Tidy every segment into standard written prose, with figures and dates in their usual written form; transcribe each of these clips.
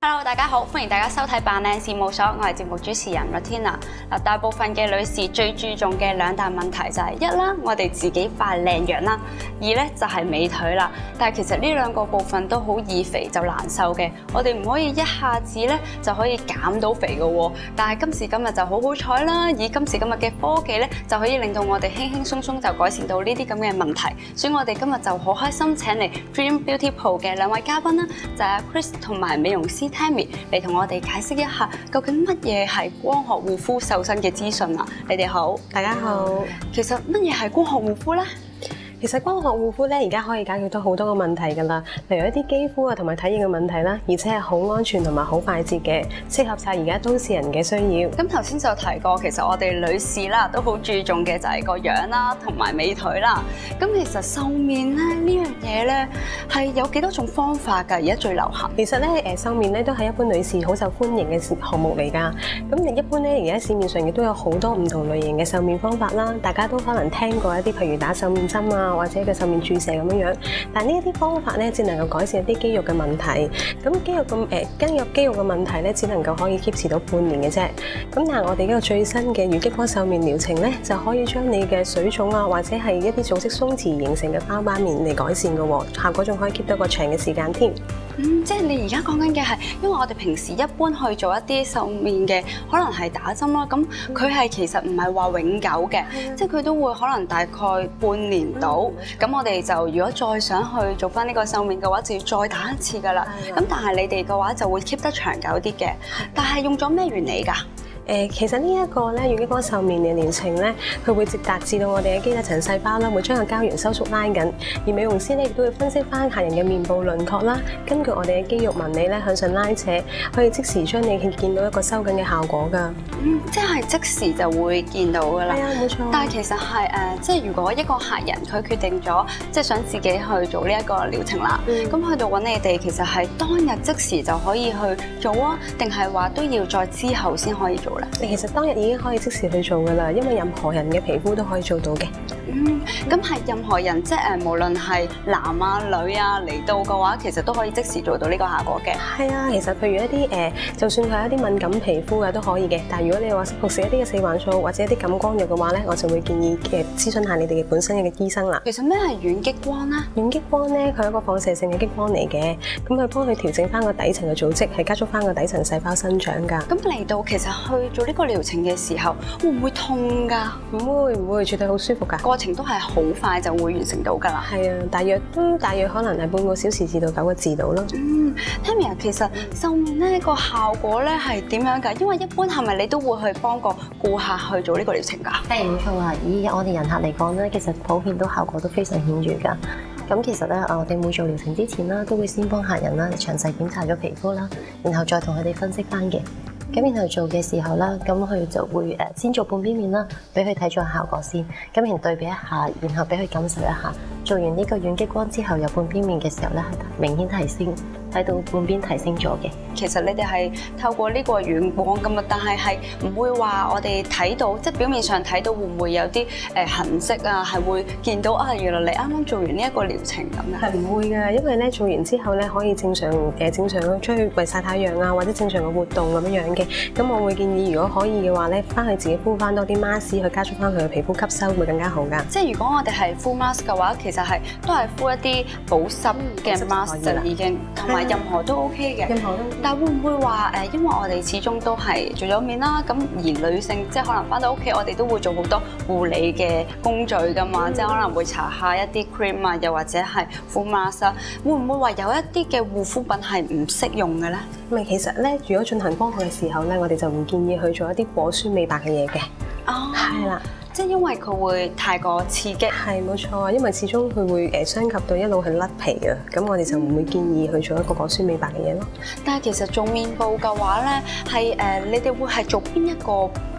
Hello， 大家好，歡迎大家收睇扮靚事務所，我係節目主持人 Ratina。大部分嘅女士最注重嘅兩大問題就係一啦，我哋自己塊靚樣啦；二咧就係美腿啦。但係其實呢兩個部分都好易肥就難瘦嘅，我哋唔可以一下子咧就可以減到肥嘅喎。但係今時今日就好彩啦，以今時今日嘅科技咧就可以令到我哋輕輕鬆鬆就改善到呢啲咁嘅問題。所以我哋今日就好開心請嚟 Dream Beauty Pro 嘅兩位嘉賓啦，就係 Chris 同埋美容師 Tammy 嚟同我哋解釋一下究竟乜嘢係光學護膚瘦身嘅資訊啊！你哋好， 大家好。 其實乜嘢係光學護膚咧？ 其實光學護膚咧，而家可以解決到好多個問題㗎啦，例如一啲肌膚啊同埋體液嘅問題啦，而且係好安全同埋好快捷嘅，適合晒而家都市人嘅需要。 咁頭先就提過，其實我哋女士啦都好注重嘅就係個樣啦，同埋美腿啦。咁其實瘦面咧呢樣嘢咧係有幾多種方法㗎？而家最流行。 其實咧瘦面咧都係一般女士好受歡迎嘅項目嚟㗎。咁一般咧而家市面上亦都有好多唔同類型嘅瘦面方法啦，大家都可能聽過一啲譬如打瘦面針啊，或者嘅瘦面注射咁樣樣，但呢一啲方法咧，只能夠改善一啲肌肉嘅問題。咁肌肉嘅問題咧，只能夠可以 keep 持到半年嘅啫。咁但係我哋呢個最新嘅遠激光瘦面療程咧，就可以將你嘅水腫啊，或者係一啲組織鬆弛形成嘅包板面嚟改善嘅喎，效果仲可以 keep 到個長嘅時間添。 即係你而家講緊嘅係，因為我哋平時一般去做一啲瘦面嘅，可能係打針啦。咁佢係其實唔係話永久嘅，即係佢都會可能大概半年到。咁我哋就如果再想去做翻呢個瘦面嘅話，就要再打一次㗎啦。咁但係你哋嘅話就會 keep 得長久啲嘅。但係用咗咩原理㗎？ 其實呢一個咧遠激光瘦面嘅療程咧，佢會直達至到我哋嘅基底層細胞啦，會將個膠原收縮拉緊。而美容師咧亦都會分析翻客人嘅面部輪廓啦，根據我哋嘅肌肉紋理咧向上拉扯，可以即時將你見到一個收緊嘅效果㗎。 即係即時就會見到㗎啦。 係啊，冇錯。 但係其實係即係如果一個客人佢決定咗，即係想自己去做呢一個療程啦，咁去到揾你哋，其實係當日即時就可以去做啊，定係話都要再之後先可以做？ 其實當日已經可以即時去做㗎啦，因為任何人嘅皮膚都可以做到嘅。 咁係任何人，即係無論係男啊女啊嚟到嘅話，其實都可以即時做到呢個效果嘅。 係啊，其實譬如一啲就算係一啲敏感皮膚嘅都可以嘅。但係如果你話服食一啲嘅四環素或者一啲感光藥嘅話咧，我就會建議諮詢下你哋嘅本身嘅醫生啦。 其實咩係遠激光咧？ 遠激光咧，佢係一個放射性嘅激光嚟嘅，咁佢幫佢調整翻個底層嘅組織，係加速翻個底層細胞生長㗎。咁嚟到其實去做呢個療程嘅時候，會唔會痛㗎？ 唔會，絕對好舒服㗎。 過程都係好快就會完成到㗎啦。 係啊，大約可能係半個小時至到9個字度咯。 Tammy 其實瘦面咧個效果咧係點樣㗎？因為一般係咪你都會去幫個顧客去做呢個療程㗎？ 係冇錯啊！以我哋人客嚟講咧，其實普遍都效果都非常顯著㗎。咁其實咧，我哋每做療程之前啦，都會先幫客人啦詳細檢查咗皮膚啦，然後再同佢哋分析翻嘅。咁然後做嘅時候啦，咁佢就會先做半邊面啦，俾佢睇咗效果先，咁然後對比一下，然後俾佢感受一下。做完呢個遠激光之後，有半邊面嘅時候咧，係明顯提升，睇到半邊提升咗嘅。 其實你哋係透過呢個遠光咁啊，但係唔會話我哋睇到，即係表面上睇到會唔會有啲痕跡啊？係會見到啊，原來你啱啱做完呢一個療程咁樣。 係唔會㗎，因為咧做完之後咧可以正常咁出去為曬太陽啊，或者正常嘅活動咁樣嘅。咁我會建議，如果可以嘅話咧，翻去自己敷翻多啲 mask 去加速翻佢嘅皮膚吸收，會更加好㗎。 即係如果我哋係敷 mask 嘅話，其實都係敷一啲保濕嘅 mask 就已經，同埋任何都 OK 嘅。 任何都。 但會唔會話因為我哋始終都係做咗面啦，咁而女性即係可能翻到屋企，我哋都會做好多護理嘅工序㗎嘛，即係可能會搽下一啲 cream 啊，又或者係敷 mask 啊，會唔會話有一啲嘅護膚品係唔適用嘅咧？ 其實咧，如果進行光學嘅時候咧，我哋就唔建議去做一啲果酸美白嘅嘢嘅。 哦， 係啦。 即係因為佢會太過刺激， 係冇錯，因為始終佢會傷及到一路係甩皮啊，咁我哋就唔會建議去做一個果酸美白嘅嘢咯。 但係其實做面部嘅話咧，係你哋會係做邊一個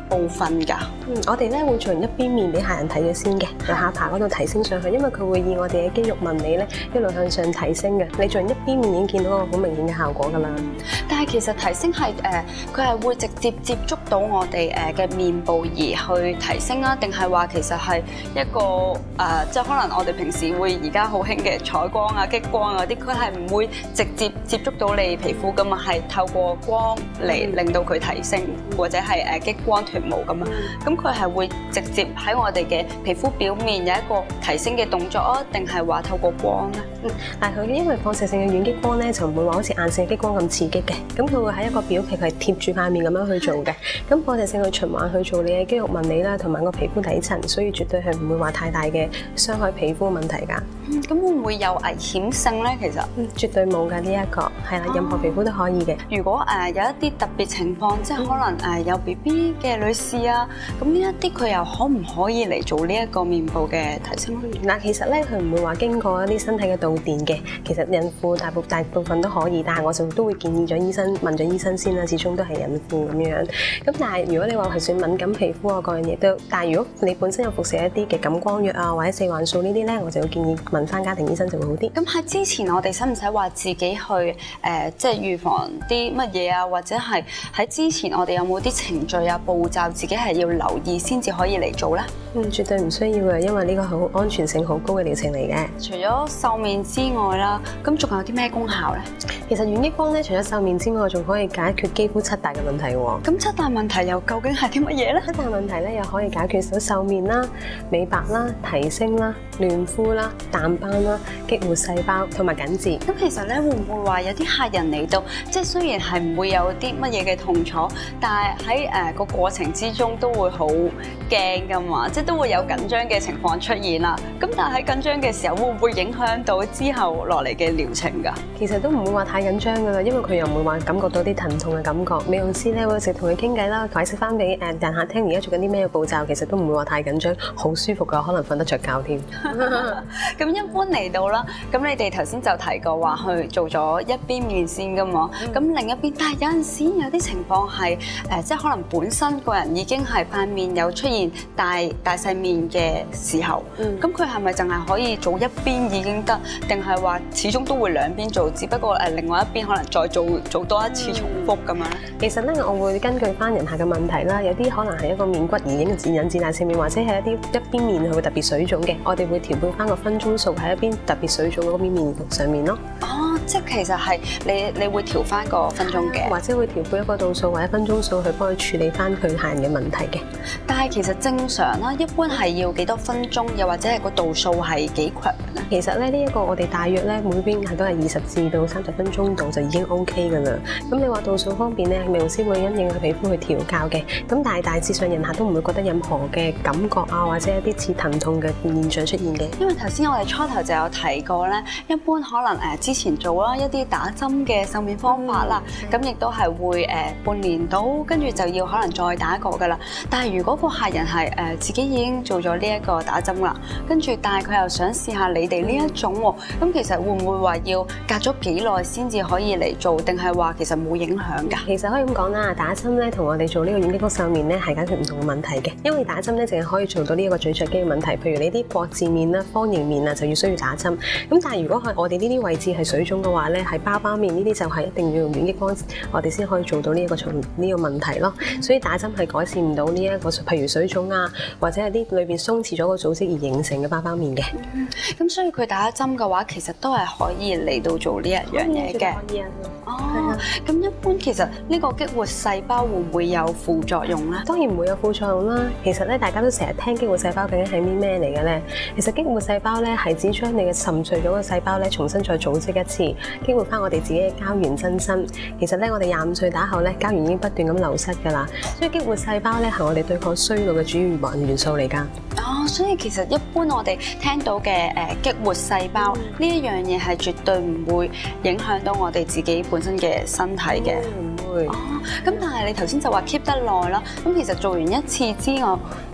部分㗎？ 我哋咧會做完一邊面俾客人睇咗先嘅，由下巴嗰度提升上去，因為佢會以我哋嘅肌肉紋理咧一路向上提升嘅。你做完一邊面已經見到個好明顯嘅效果㗎啦。 但係其實提升係佢係會直接接觸到我哋嘅面部而去提升啊，定係話其實係一個即係可能我哋平時會而家好興嘅採光啊、激光啊啲，佢係唔會直接接觸到你皮膚㗎嘛，係透過光嚟令到佢提升，或者係激光脱毛咁啊。咁佢係會直接喺我哋嘅皮膚表面有一個提升嘅動作啊，定係話透過光咧？ 但係佢因為放射性嘅遠激光咧，就唔會話好似硬性激光咁刺激嘅，咁佢會喺一個表皮係貼住塊面咁樣去做嘅。咁放射性去循環去做你嘅肌肉紋理啦，同埋個皮膚底層，所以絕對係唔會話太大嘅傷害皮膚嘅問題㗎。 咁會唔會有危險性咧？其實絕對冇㗎，呢一個係啦，任何皮膚都可以嘅。 如果有一啲特別情況，即係可能有 BB 嘅女士啊，咁呢一啲佢又可唔可以嚟做呢一個面部嘅提升？ 嗱，其實咧佢唔會話經過一啲身體嘅導電嘅，其實孕婦大部分都可以，但係我就都會建議咗醫生問咗醫生先啦，始終都係孕婦咁樣。咁但係如果你話係算敏感皮膚啊嗰樣嘢都，但係如果你本身有服食一啲嘅感光藥啊或者四環素呢啲咧，我就會建議問翻家庭醫生就會好啲。 咁喺之前我哋使唔使話自己去即係預防啲乜嘢啊？或者係喺之前我哋有冇啲程序啊步驟自己係要留意先至可以嚟做咧？ 絕對唔需要嘅，因為呢個好安全性好高嘅療程嚟嘅。 除咗瘦面之外啦，咁仲有啲咩功效咧？ 其實遠激光咧，除咗瘦面之外，仲可以解決肌膚7大嘅問題喎。 咁7大問題又究竟係啲乜嘢咧 ？7大問題咧，又可以解決到瘦面啦、美白啦、提升啦、嫩膚啦、淡斑啦、激活細胞同埋緊緻。 咁其實咧，會唔會話有啲客人嚟到，即係雖然係唔會有啲乜嘢嘅痛楚，但係喺個過程之中都會好驚噶嘛，即係都會有緊張嘅情況出現啦。咁但係喺緊張嘅時候，會唔會影響到之後落嚟嘅療程㗎？ 其實都唔會話太緊張㗎啦，因為佢又唔會話感覺到啲疼痛嘅感覺。美容師咧會一直同佢傾偈啦，解釋翻俾人客聽而家做緊啲咩步驟，其實都唔會話太緊張，好舒服㗎，可能瞓得着覺添。 咁一般嚟到啦，咁你哋頭先就提過話去做咗一邊面先㗎嘛，咁另一邊，但係有陣時有啲情況係即係可能本身個人已經係塊面有出現大細面嘅時候，咁佢係咪淨係可以做一邊已經得，定係話始終都會兩邊做，只不過另外一邊可能再做多一次重複咁樣咧？ 其實咧，我會根據翻人客嘅問題啦，有啲可能係一個面骨而引致大細面，或者係一邊面佢會特別水腫嘅，我哋會調配翻個分鐘數喺一邊特別水腫嗰邊面上面咯。 哦，即係其實係你會調翻個分鐘嘅， 或者會調配一個度數或者分鐘數去幫佢處理翻佢客人嘅問題嘅。 但係其實正常啦，一般係要幾多分鐘，又或者係個度數係幾強咧？ 其實咧呢一個我哋大約咧每邊係都係20至到30分鐘度就已經 OK 㗎啦。咁你話度數方面咧，美容師會因應佢皮膚去調校嘅。咁但係大致上人客都唔會覺得任何嘅感覺啊，或者一啲似疼痛嘅現象出現嘅。 因為頭先我哋初頭就有提過咧，一般可能之前做啦一啲打針嘅瘦面方法啦，咁亦都係會半年到，跟住就要可能再打過㗎啦。但係如果個客人係自己已經做咗呢一個打針啦，跟住但係佢又想試下你哋呢一種喎，咁其實會唔會話要隔咗幾耐先至可以嚟做，定係話其實冇影響㗎？ 其實可以咁講啦，打針咧同我哋做呢個遠激光瘦面咧係解決唔同嘅問題嘅，因為打針咧淨係可以做到呢一個咀嚼肌嘅問題，譬如你啲國字面啦、方形面啊就要需要打針。咁但係如果係我哋呢啲位置係水腫嘅話咧，係包包面呢啲就係一定要用遠激光，我哋先可以做到呢個問題咯。所以打針係改善唔到呢一個，譬如水腫啊，或者係啲裏邊鬆弛咗個組織而形成嘅包包面嘅。 咁所以佢打針嘅話，其實都係可以嚟到做呢一樣嘢嘅。 可以啊。 哦，咁一般其實呢個激活細胞會唔會有副作用咧？ 當然唔會有副作用啦。其實咧，大家都成日聽激活細胞究竟係啲咩嚟嘅咧？其實激活細胞咧係指將你嘅沉睡咗嘅細胞咧重新再組織一次，激活翻我哋自己嘅膠原增生。其實咧，我哋25歲打後咧，膠原已經不斷咁流失㗎啦。所以激活細胞咧係我哋對抗衰老嘅主要元素嚟㗎。 哦，所以其實一般我哋聽到嘅激活細胞呢一樣嘢係絕對唔會影響到我哋自己本身嘅身體嘅。 唔會。 哦，咁但係你頭先就話 keep 得耐啦，咁其實做完一次之後，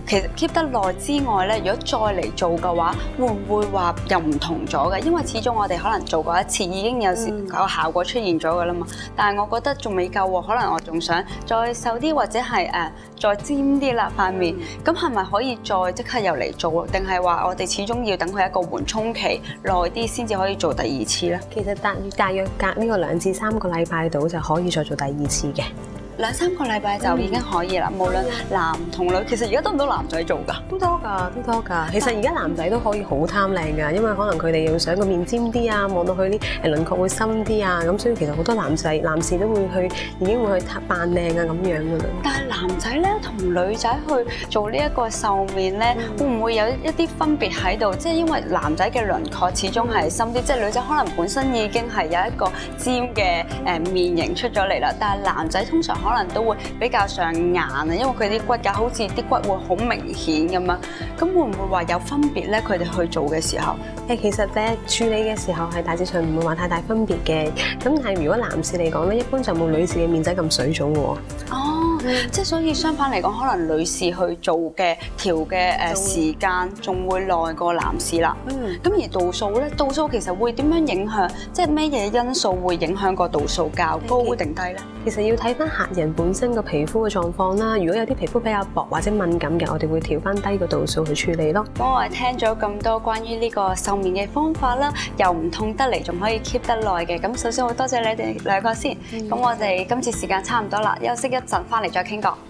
其實 keep 得耐之外咧，如果再嚟做嘅話，會唔會話又唔同咗嘅？因為始終我哋可能做過一次已經有時個效果出現咗㗎啦嘛。但係我覺得仲未夠喎，可能我仲想再瘦啲或者係再尖啲啦塊面。咁係咪可以再即刻又嚟做？定係話我哋始終要等佢一個緩衝期耐啲先至可以做第二次咧？ 其實大約隔呢個2至3個禮拜度就可以再做第二次嘅。 2、3個禮拜就已經可以啦。無論男同女，其實而家得唔到男仔做㗎？ 都多㗎。其實而家男仔都可以好貪靚㗎，因為可能佢哋要想個面尖啲啊，望到佢啲輪廓會深啲啊，咁所以其實好多男士都會已經會去扮靚啊咁樣㗎啦。 但係男仔咧同女仔去做呢一個瘦面咧，會唔會有一啲分別喺度？即係因為男仔嘅輪廓始終係深啲，即係女仔可能本身已經係有一個尖嘅面型出咗嚟啦，但係男仔通常可能都會比較上硬啊，因為佢啲骨架好似啲骨會好明顯咁樣。咁會唔會話有分別咧？佢哋去做嘅時候， 其實咧處理嘅時候係大致上唔會話太大分別嘅。咁但係如果男士嚟講咧，一般就冇女士嘅面仔咁水腫喎。 哦，即係所以相反嚟講，可能女士去做嘅調嘅時間仲會耐過男士啦。咁而度數咧，度數其實會點樣影響？即係咩嘢因素會影響個度數較高定低咧？ 其實要睇翻客人本身個皮膚嘅狀況啦。如果有啲皮膚比較薄或者敏感嘅，我哋會調翻低個度數去處理咯。 咁我哋聽咗咁多關於呢個瘦面嘅方法啦，又唔痛得嚟，仲可以 keep 得耐嘅。咁首先好多謝你哋兩個先。咁我哋今次時間差唔多啦，休息一陣，翻嚟再傾過。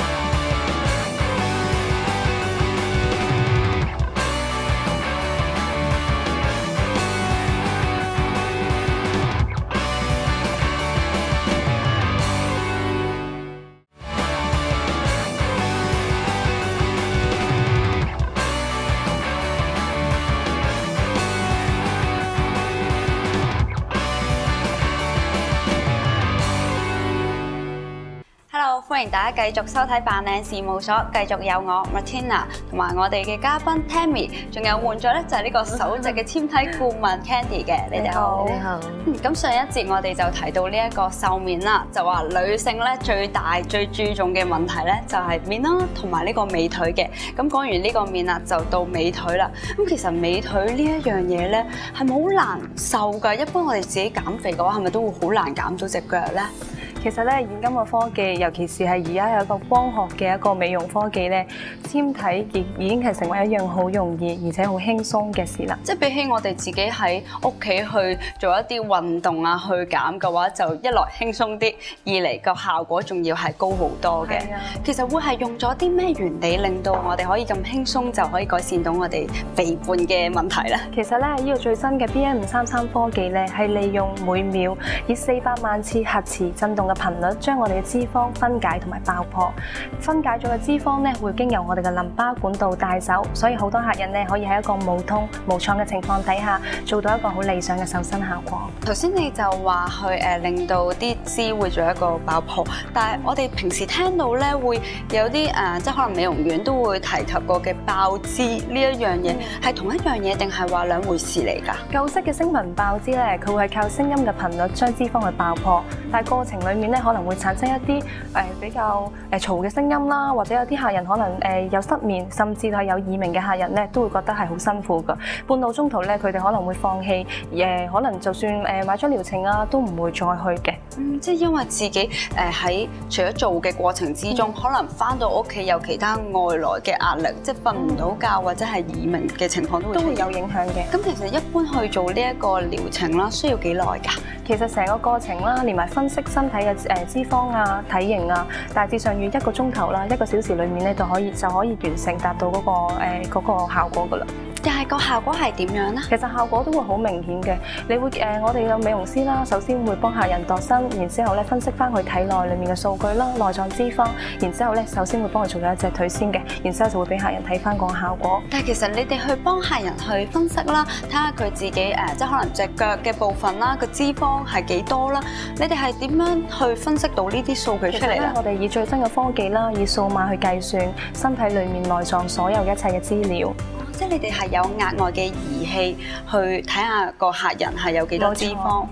歡迎大家繼續收睇扮靚事務所，繼續有我 Martina 同埋我哋嘅嘉賓 Tammy， 仲有換咗咧就係呢個首席嘅纖體顧問 Candy 嘅，你哋好。 你好。 咁上一節我哋就提到呢一個瘦面啦，就話女性咧最大最注重嘅問題咧就係面啦，同埋呢個美腿嘅。咁講完呢個面啦，就到美腿啦。咁其實美腿呢一樣嘢咧係咪好難瘦㗎？一般我哋自己減肥嘅話，係咪都會好難減到隻腳咧？ 其實咧，現今嘅科技，尤其是係而家有一個光學嘅一個美容科技咧，纖體已經係成為一樣好容易而且好輕鬆嘅事啦。 即係比起我哋自己喺屋企去做一啲運動啊，去減嘅話，就一來輕鬆啲，二嚟個效果仲要係高好多嘅。其實會係用咗啲咩原理令到我哋可以咁輕鬆就可以改善到我哋肥胖嘅問題咧？ 其實咧，呢個最新嘅 BM533科技咧，係利用每秒以400萬次核磁振動嘅頻率，將我哋嘅脂肪分解同埋爆破。分解咗嘅脂肪咧，會經由我哋嘅淋巴管道帶走，所以好多客人咧可以喺一個無痛無創嘅情況底下，做到一個好理想嘅瘦身效果。 頭先你就話去令到啲脂會做一個爆破，但係我哋平時聽到咧會有啲即係可能美容院都會提及過嘅爆脂呢一樣嘢，係同一樣嘢定係話兩回事嚟㗎？ 舊式嘅聲紋爆脂咧，佢會係靠聲音嘅頻率將脂肪去爆破，但係過程裡面咧可能會產生一啲比較嘈嘅聲音啦，或者有啲客人可能有失眠，甚至係有耳鳴嘅客人咧，都會覺得係好辛苦㗎。半路中途咧，佢哋可能會放棄，可能就算買咗療程啊，都唔會再去嘅。 即係因為自己喺除咗做嘅過程之中，可能返到屋企有其他外來嘅壓力，即係瞓唔到覺或者係耳鳴嘅情況都會有影響嘅。 咁其實一般去做呢一個療程啦，需要幾耐㗎？ 其實成個過程啦，連埋分析身體嘅脂肪啊、體型啊，大致上要1個鐘頭啦，1個小時裡面咧就可以完成達到嗰個效果㗎啦。 但係個效果係點樣咧？ 其實效果都會好明顯嘅。你會我哋嘅美容師啦，首先會幫客人度身，然之後咧分析翻佢體內裡面嘅數據啦、內臟脂肪，然之後咧首先會幫佢做咗一隻腿先嘅，然之後就會俾客人睇翻個效果。 但係其實你哋去幫客人去分析啦，睇下佢自己即係可能隻腳嘅部分啦，個脂肪係幾多啦？你哋係點樣去分析到呢啲數據出嚟咧？ 我哋以最新嘅科技啦，以數碼去計算身體裡面內臟所有一切嘅資料。 即係你哋係有額外嘅儀器去睇下個客人係有幾多脂肪。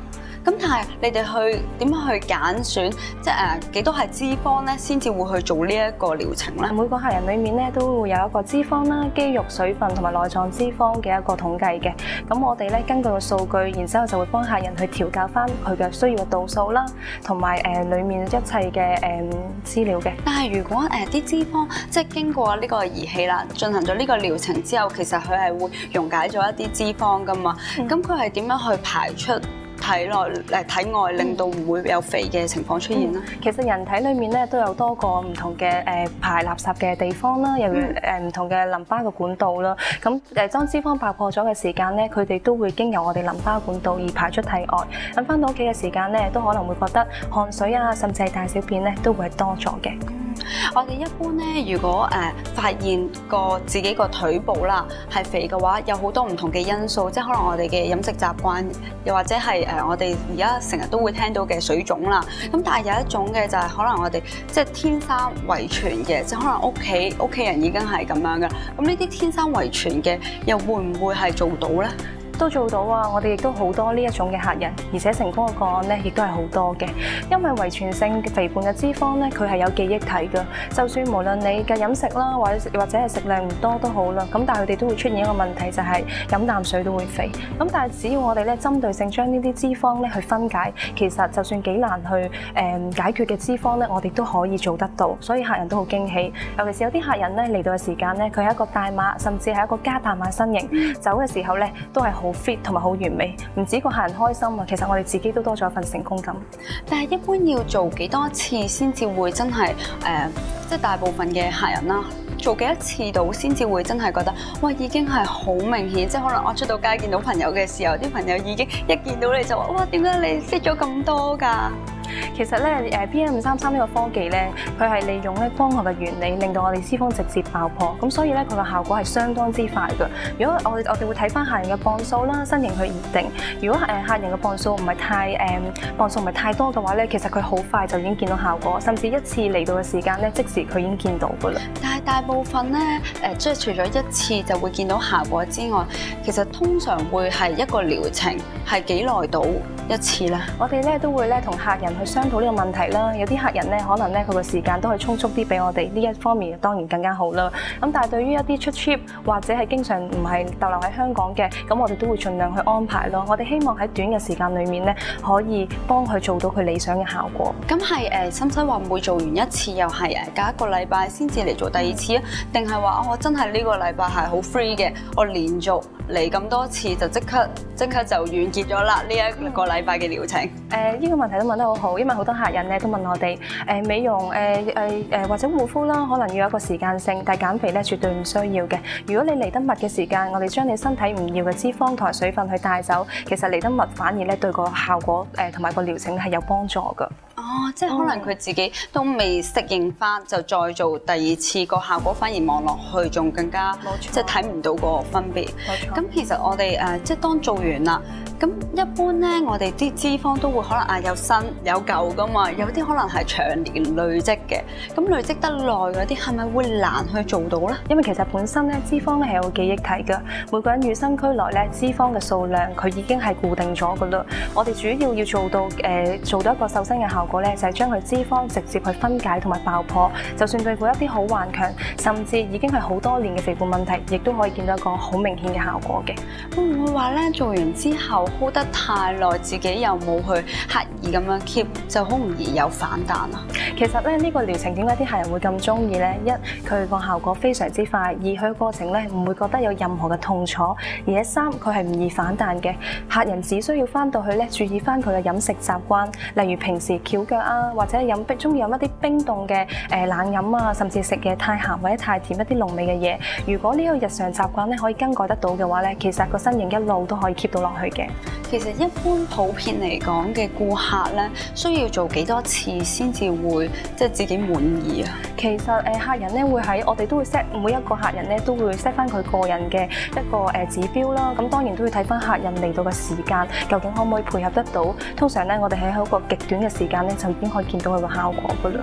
咁但係你哋去點樣去揀選，即係幾多係脂肪咧，先至會去做呢一個療程咧？ 每個客人裡面咧都會有一個脂肪啦、肌肉、水分同埋內臟脂肪嘅一個統計嘅。咁我哋咧根據個數據，然之後就會幫客人去調校翻佢嘅需要嘅度數啦，同埋裡面一切嘅資料嘅。 但係如果啲脂肪即係經過呢個儀器啦，進行咗呢個療程之後，其實佢係會溶解咗一啲脂肪噶嘛。咁佢係點樣去排出體外，令到唔會有肥嘅情況出現啦？ 其實人體裏面咧都有多個唔同嘅排垃圾嘅地方啦，又唔同嘅淋巴嘅管道啦。咁當脂肪爆破咗嘅時間咧，佢哋都會經由我哋淋巴管道而排出體外。咁翻到屋企嘅時間咧，都可能會覺得汗水啊，甚至係大小便咧都會係多咗嘅。 我哋一般咧，如果發現自己個腿部啦係肥嘅話，有好多唔同嘅因素，即係可能我哋嘅飲食習慣，又或者係我哋而家成日都會聽到嘅水腫啦。咁但係有一種嘅就係可能我哋即係天生遺傳嘅，即係可能屋企人已經係咁樣嘅。咁呢啲天生遺傳嘅，又會唔會係做到咧？ 都做到啊！我哋亦都好多呢一種嘅客人，而且成功嘅個案咧，亦都係好多嘅。因為遺傳性嘅肥胖嘅脂肪咧，佢係有記憶體㗎。就算無論你嘅飲食啦，或者係食量唔多都好啦，咁但係佢哋都會出現一個問題，就係飲啖水都會肥。咁但係只要我哋咧針對性將呢啲脂肪咧去分解，其實就算幾難去解決嘅脂肪咧，我哋都可以做得到。所以客人都好驚喜，尤其是有啲客人咧嚟到嘅時間咧，佢係一個大碼，甚至係一個加大碼身形，走嘅時候咧都係好 fit 同埋好完美，唔止個客人開心啊，其實我哋自己都多咗一份成功感。 但係一般要做幾多次先至會真係即係大部分嘅客人啦，做幾多次到先至會真係覺得，哇已經係好明顯，即係可能我出到街見到朋友嘅時候，啲朋友已經一見到你就話，哇點解你 fit 咗咁多㗎？ 其實咧，PM533呢個科技咧，佢係利用咧光學嘅原理，令到我哋脂肪直接爆破，咁所以咧佢個效果係相當之快嘅。如果我哋會睇翻客人嘅磅數啦、身形去而定。如果客人嘅磅數唔係太多嘅話咧，其實佢好快就已經見到效果，甚至一次嚟到嘅時間咧，即時佢已經見到㗎啦。 但係大部分咧即係除咗一次就會見到效果之外，其實通常會係一個療程係幾耐到一次咧？ 我哋咧都會咧同客人去商討呢個問題啦。有啲客人咧可能咧佢個時間都係充足啲，俾我哋呢一方面當然更加好啦。咁但係對於一啲出 trip 或者係經常唔係逗留喺香港嘅，咁我哋都會盡量去安排咯。我哋希望喺短嘅時間裡面咧，可以幫佢做到佢理想嘅效果。 咁係使唔使話每做完一次又係隔一個禮拜先至嚟做第二次啊？定係話我真係呢個禮拜係好 free 嘅，我連續嚟咁多次就即刻就完結咗啦？呢一個禮拜嘅療程。 呢個問題都問得好好，因為好多客人咧都問我哋美容或者護膚啦，可能要有一個時間性，但係減肥咧絕對唔需要嘅。如果你嚟得密嘅時間，我哋將你身體唔要嘅脂肪同埋水分去帶走，其實嚟得密反而咧對個效果同埋個療程係有幫助㗎。 哦，即係可能佢自己都未適應翻，就再做第二次，個效果反而望落去仲更加，即係睇唔到個分別。冇錯。咁其實我哋即係當做完啦，咁一般咧，我哋啲脂肪都會可能有新有舊噶嘛，有啲可能係長年累積嘅。咁累積得耐嗰啲係咪會難去做到咧？因為其實本身咧脂肪咧係有個記憶體㗎，每個人與生俱來咧脂肪嘅數量佢已經係固定咗㗎啦。我哋主要做到一個瘦身嘅效果咧，就係將佢脂肪直接去分解同埋爆破，就算對付一啲好頑強，甚至已經係好多年嘅肥胖問題，亦都可以見到一個好明顯嘅效果嘅。會唔會話咧做完之後 hold 得太耐，自己又冇去刻意咁樣 keep，就好容易有反彈啊？其實咧呢個療程點解啲客人會咁中意咧？一，佢個效果非常之快；二，佢過程咧唔會覺得有任何嘅痛楚；而且三，佢係唔易反彈嘅。客人只需要翻到去咧注意翻佢嘅飲食習慣，例如平時翹腳啊，或者中意飲一啲冰凍嘅冷飲啊，甚至食嘢太鹹或者太甜一啲濃味嘅嘢。如果呢個日常習慣咧可以更改得到嘅話咧，其實個身形一路都可以 keep 到落去嘅。其實一般普遍嚟講嘅顧客咧，需要做幾多次先至會即係自己滿意啊？其實客人咧會喺我哋都會 set 每一個客人咧都會 set 翻佢個人嘅一個指標啦。咁當然都要睇翻客人嚟到嘅時間，究竟可唔可以配合得到？通常咧我哋喺一個極短嘅時間咧就已經可以見到佢個效果噶啦。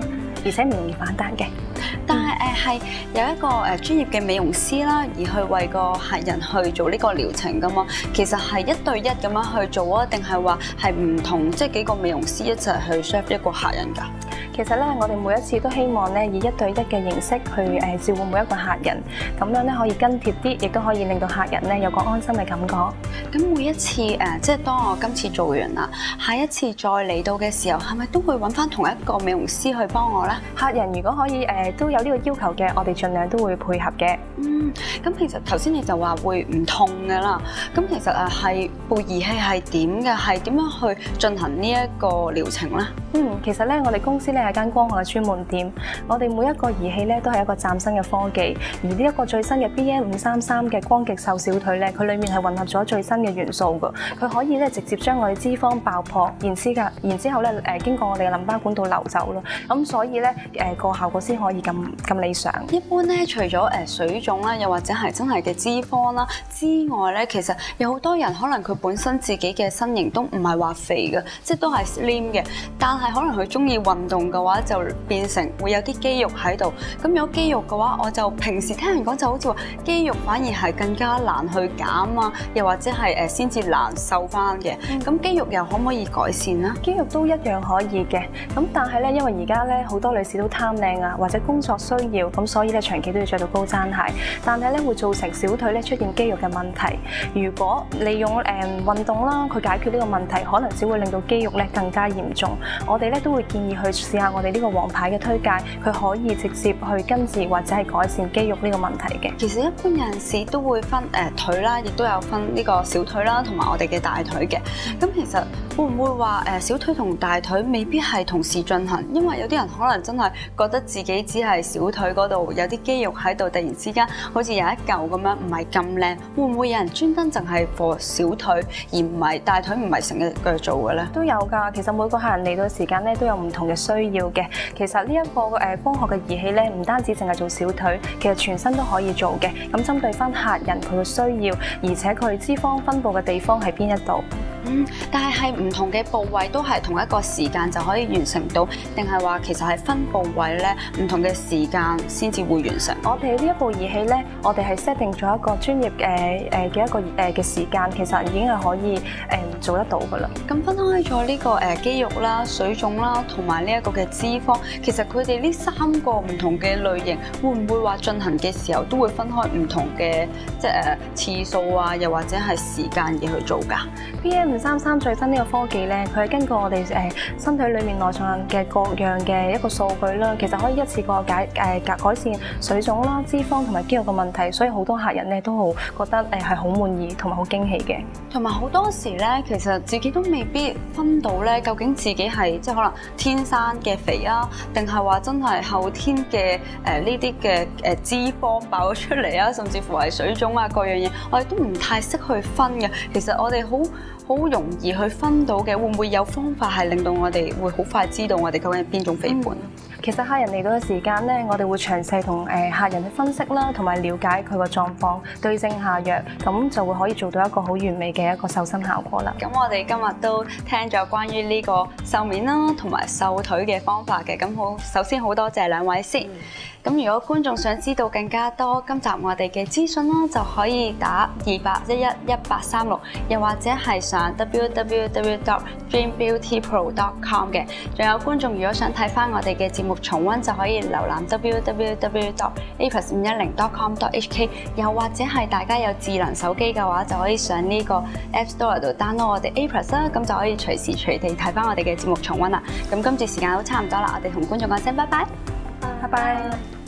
而且唔容易反彈嘅。 但係係有一個專業嘅美容師啦，而去為個客人去做呢個療程噶嘛。其實係一對一咁樣去做啊，定係話係唔同即係幾個美容師一齊去 serve 一個客人㗎？ 其實咧，我哋每一次都希望咧以一對一嘅形式去照顧每一個客人，咁樣咧可以跟貼啲，亦都可以令到客人咧有個安心嘅感覺。 咁每一次即係當我今次做完啦，下一次再嚟到嘅時候，係咪都會揾翻同一個美容師去幫我咧？ 客人如果可以都有呢個要求嘅，我哋盡量都會配合嘅。 咁其實頭先你就話會唔痛㗎啦，咁其實係部儀器係點嘅？係點樣去進行呢一個療程咧？ 其實咧我哋公司咧係間光學嘅專門店，我哋每一個儀器咧都係一個嶄新嘅科技，而呢一個最新嘅 BM533嘅光極瘦小腿咧，佢裡面係混合咗最新嘅元素㗎，佢可以咧直接將我哋脂肪爆破，然之後咧經過我哋嘅淋巴管道流走咯，咁所以咧個效果先可以咁理想。 一般咧除咗水腫啦，又或者係真係嘅脂肪啦之外咧，其實有好多人可能佢本身自己嘅身形都唔係話肥嘅，即係都係 slim 嘅，但係可能佢中意運動嘅話，就變成會有啲肌肉喺度。咁有肌肉嘅話，我就平時聽人講就好似話肌肉反而係更加難去減啊，又或者係先至難瘦翻嘅。咁肌肉又可唔可以改善咧？ 肌肉都一樣可以嘅，咁但係咧，因為而家咧好多女士都貪靚啊，或者工作需要，咁所以咧長期都要着到高踭鞋，但係咧會造成小腿咧出現肌肉嘅問題。如果利用運動啦，去解決呢個問題，可能只會令到肌肉咧更加嚴重。我哋咧都會建議去試下我哋呢個王牌嘅推介，佢可以直接去根治或者係改善肌肉呢個問題嘅。 其實一般有陣時都會分腿啦，亦都有分呢個小腿啦，同埋我哋嘅大腿嘅。咁其實會唔會話小腿同大腿未必係同時進行？因為有啲人可能真係覺得自己只係小腿嗰度有啲肌肉喺度，突然之間好似有一嚿咁樣，唔係咁靚。會唔會有人專登淨係 for 小腿，而唔係大腿，唔係成日腳做嘅咧？ 都有㗎。其實每個客人嚟到時間咧都有唔同嘅需要嘅。其實呢一個光學嘅儀器咧，唔單止淨係做小腿，其實全身都可以做嘅。咁針對翻客人佢嘅需要，而且佢脂肪分佈嘅地方喺邊一度？ 但係唔同嘅部位都係同一個時間就可以完成到，定係話其實係分部位咧，唔同嘅時間先至會完成？我哋呢一部儀器咧，我哋係 set 定咗一個專業嘅一個嘅時間，其實已經係可以做得到㗎啦。 咁分開咗呢個肌肉啦、水腫啦，同埋呢一個嘅脂肪，其實佢哋呢3個唔同嘅類型，會唔會話進行嘅時候都會分開唔同嘅即係次數啊，又或者係時間而去做㗎 ？BM533最新呢個科技咧，佢係根據我哋身體裏面內臟嘅各樣嘅一個數據啦，其實可以一次過改善水腫啦、脂肪同埋肌肉嘅問題，所以好多客人咧都好覺得係好滿意同埋好驚喜嘅。 同埋好多時咧，其實自己都未必分到咧，究竟自己係即係可能天生嘅肥啊，定係話真係後天嘅呢啲嘅脂肪爆咗出嚟啊，甚至乎係水腫啊各樣嘢，我哋都唔太識去分嘅。其實我哋好容易去分到嘅，會唔會有方法係令到我哋會好快知道我哋究竟係邊種肥胖？ 其實客人嚟到嘅時間咧，我哋會詳細同客人去分析啦，同埋了解佢個狀況，對症下藥，咁就會可以做到一個好完美嘅一個瘦身效果啦。 咁我哋今日都聽咗關於呢個瘦面啦，同埋瘦腿嘅方法嘅。咁首先好多謝兩位先。咁如果觀眾想知道更加多今集我哋嘅資訊啦，就可以打28111836，又或者係上 www.dreambeautypro.com 嘅。仲有觀眾如果想睇翻我哋嘅節目重溫，就可以瀏覽 www.apus510.com.hk， 又或者係大家有智能手機嘅話，就可以上呢個 App Store 度 download 我哋 Apus 啦，咁就可以隨時隨地睇翻我哋嘅節目重溫啦。咁今次時間都差唔多啦，我哋同觀眾講聲拜拜。 拜拜。